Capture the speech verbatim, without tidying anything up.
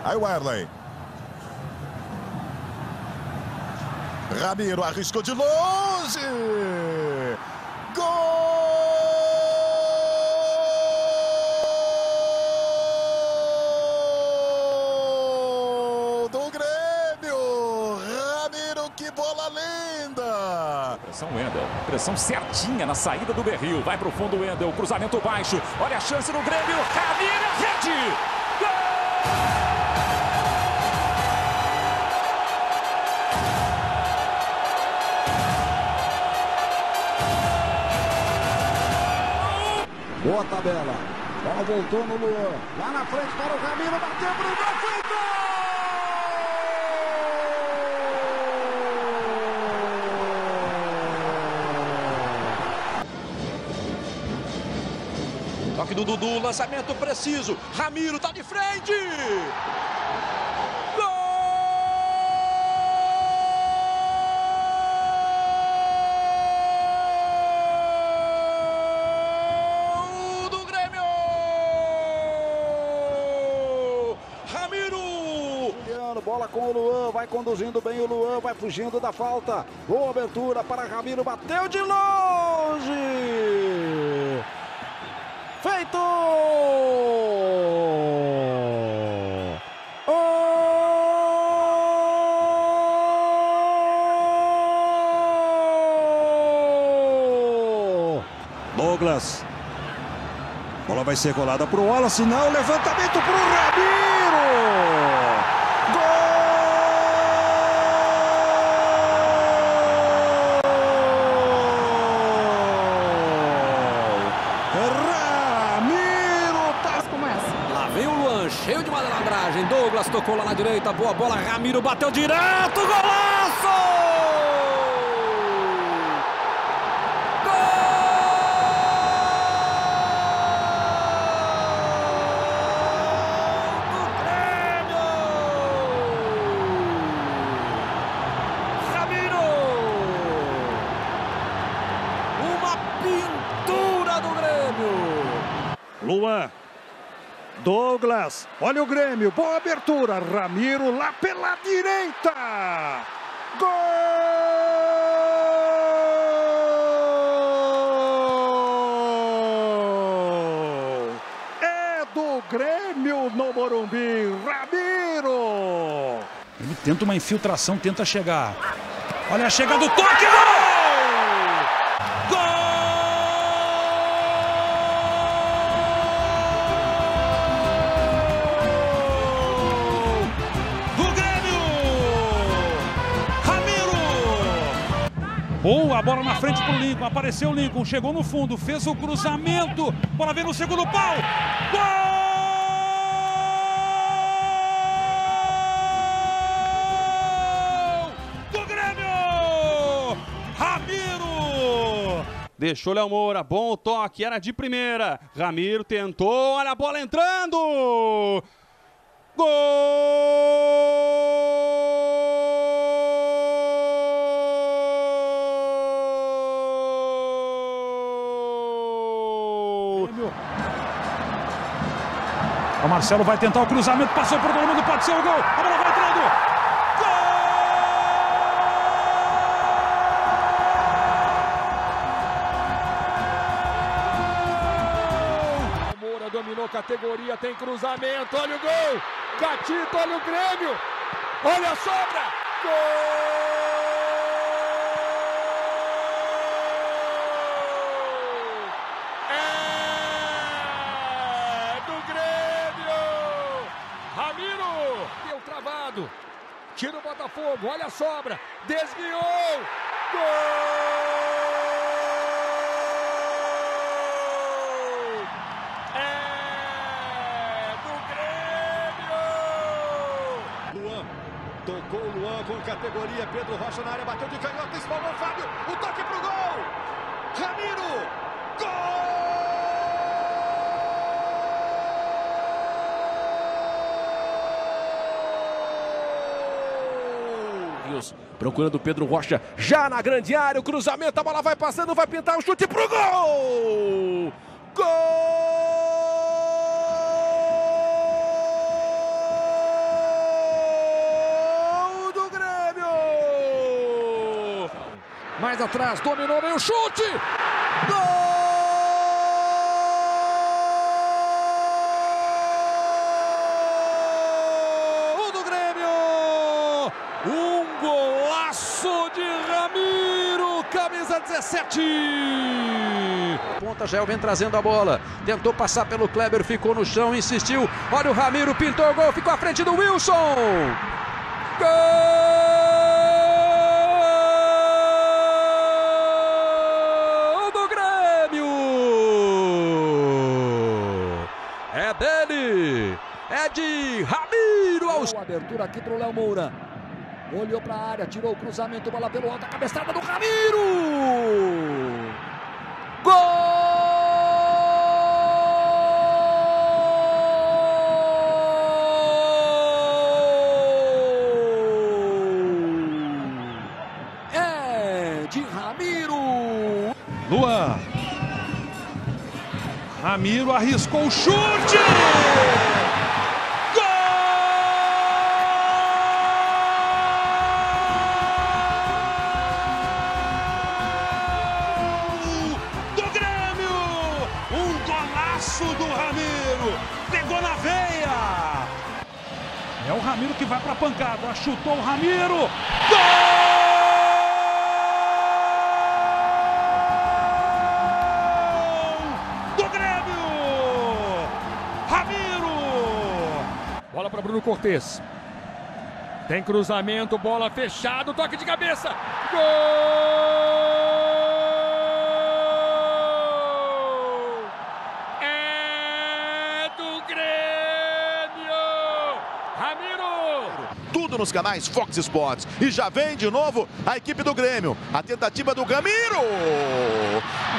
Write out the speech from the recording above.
Aí o Wesley. Ramiro arriscou de longe. Gol do Grêmio. Ramiro, que bola linda. Pressão Wendel, pressão certinha na saída do Berril. Vai pro fundo o Wendel, cruzamento baixo. Olha a chance do Grêmio. Ramiro, rede. Gol! Boa tabela. Bola voltou no Luan. Lá na frente para o Ramiro. Bateu pro gol. Foi gol! Toque do Dudu. Lançamento preciso. Ramiro tá de frente. Bola com o Luan, vai conduzindo bem o Luan, vai fugindo da falta. Boa abertura para Ramiro, bateu de longe. Feito! Oh! Douglas. Bola vai ser colada para o Wallace, não, levantamento para o Ramiro. Vem o Luan, cheio de malandragem. Douglas tocou lá na direita. Boa bola. Ramiro bateu direto. Golaço! Gol do Grêmio! Ramiro! Uma pintura do Grêmio! Luan. Douglas, olha o Grêmio, boa abertura, Ramiro lá pela direita, gol! É do Grêmio no Morumbi, Ramiro! Ele tenta uma infiltração, tenta chegar, olha a chegada do toque, gol! Boa, bola na frente pro Lincoln, apareceu o Lincoln, chegou no fundo, fez o cruzamento, bola vem no segundo pau, gol do Grêmio, Ramiro, deixou Léo Moura, bom toque, era de primeira, Ramiro tentou, olha a bola entrando, gol! O Marcelo vai tentar o cruzamento, passou por todo mundo, pode ser o gol, a bola vai entrando, gol! Moura dominou categoria, tem cruzamento, olha o gol, Gatito, olha o Grêmio, olha a sobra, gol! Ramiro, deu travado, tira o Botafogo, olha a sobra, desviou, gol! É do Grêmio! Luan, tocou o Luan com categoria, Pedro Rocha na área, bateu de canhota, espalmou o Fábio, o toque pro gol! Ramiro, gol! Procurando o Pedro Rocha, já na grande área, o cruzamento, a bola vai passando, vai pintar o chute pro gol! Gol! atrás, dominou bem o chute. Gol do Grêmio! Um golaço de Ramiro, camisa dezessete. Ponta, Gel vem trazendo a bola. Tentou passar pelo Kleber, ficou no chão, insistiu. Olha o Ramiro, pintou o gol, ficou à frente do Wilson. Gol do Grêmio! É dele! É de Ramiro! Aos... Abertura aqui pro Léo Moura. Olhou para a área, tirou o cruzamento, bola pelo alto, a cabeçada do Ramiro! Gol! É de Ramiro! Luan. Ramiro arriscou o chute! Do Ramiro, pegou na veia. É o Ramiro que vai para a pancada, chutou o Ramiro. Gol do Grêmio. Ramiro. Bola para Bruno Cortes. Tem cruzamento, bola fechado, toque de cabeça. Gol! Tudo nos canais Fox Sports. E já vem de novo a equipe do Grêmio. A tentativa do Ramiro.